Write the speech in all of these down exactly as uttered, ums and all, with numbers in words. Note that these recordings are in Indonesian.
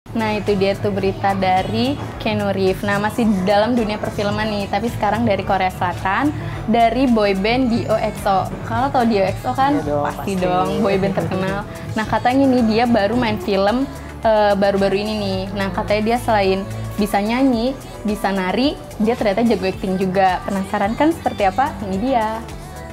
Nah itu dia tuh berita dari Keanu Reeves. Nah masih dalam dunia perfilman nih, tapi sekarang dari Korea Selatan, dari boyband D O X O. Kalau tau D O X O kan? Ya dong, pasti, pasti dong, boyband terkenal. Nah katanya nih dia baru main film uh, baru-baru ini nih. Nah katanya dia selain bisa nyanyi, bisa nari, dia ternyata jago acting juga. Penasaran kan seperti apa? Ini dia.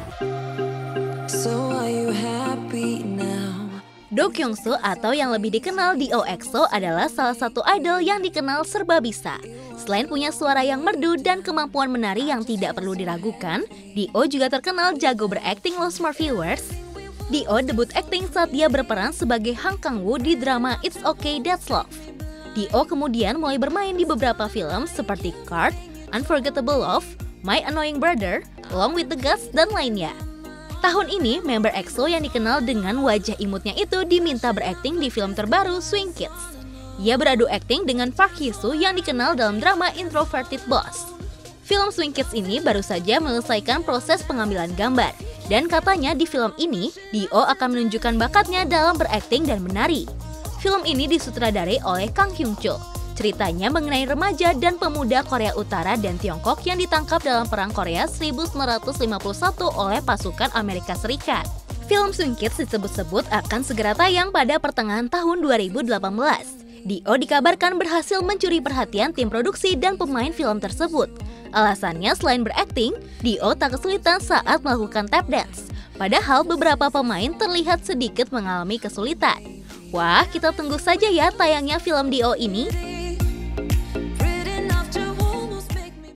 So are you happy now? Do Kyung-soo atau yang lebih dikenal D O X O adalah salah satu idol yang dikenal serba bisa. Selain punya suara yang merdu dan kemampuan menari yang tidak perlu diragukan, D O juga terkenal jago berakting loh smart viewers. D O debut akting saat dia berperan sebagai Hang Kang-woo di drama It's Okay That's Love. D O kemudian mulai bermain di beberapa film seperti Card, Unforgettable Love, My Annoying Brother, Along with the Gods, dan lainnya. Tahun ini, member E X O yang dikenal dengan wajah imutnya itu diminta berakting di film terbaru Swing Kids. Ia beradu akting dengan Park Hee-soo yang dikenal dalam drama Introverted Boss. Film Swing Kids ini baru saja menyelesaikan proses pengambilan gambar. Dan katanya di film ini, D O akan menunjukkan bakatnya dalam berakting dan menari. Film ini disutradarai oleh Kang Hyung-chul. Ceritanya mengenai remaja dan pemuda Korea Utara dan Tiongkok yang ditangkap dalam Perang Korea seribu sembilan ratus lima puluh satu oleh pasukan Amerika Serikat. Film Swing Kids disebut-sebut akan segera tayang pada pertengahan tahun dua ribu delapan belas. D O dikabarkan berhasil mencuri perhatian tim produksi dan pemain film tersebut. Alasannya selain berakting, D O tak kesulitan saat melakukan tap dance. Padahal beberapa pemain terlihat sedikit mengalami kesulitan. Wah, kita tunggu saja ya tayangnya film D O ini.